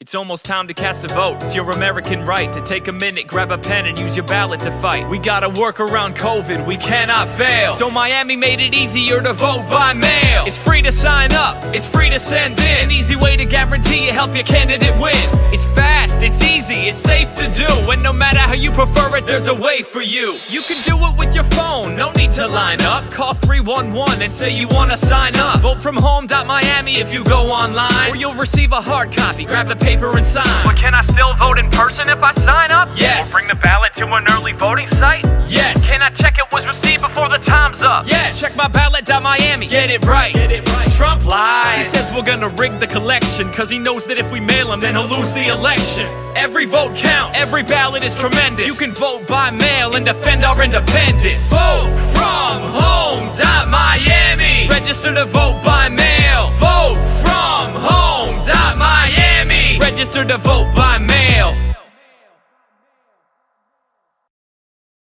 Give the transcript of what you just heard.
It's almost time to cast a vote. It's your American right to take a minute, grab a pen and use your ballot to fight. We gotta work around COVID, we cannot fail. So Miami made it easier to vote by mail. It's free to sign up, it's free to send in. An easy way to guarantee you help your candidate win. It's fast, it's easy, it's safe to do. And no matter how you prefer it, there's a way for you. You can do it with your phone, no need to line up. Call 311 and say you wanna sign up. Vote from home.miami if you go online. Or you'll receive a hard copy, grab the paper and sign. But can I still vote in person if I sign up? Yes. Or bring the ballot to an early voting site? Yes. Can I check it was received before the time's up? Yes. Check my ballot.miami, get it right. Get it right. Trump lies. He says we're gonna rig the collection, cause he knows that if we mail him, then he'll lose the election. Every vote counts, every ballot is tremendous. You can vote by mail and defend our independence. Vote from home.miami. Register to vote by mail. Vote from home.miami. Register to vote by mail.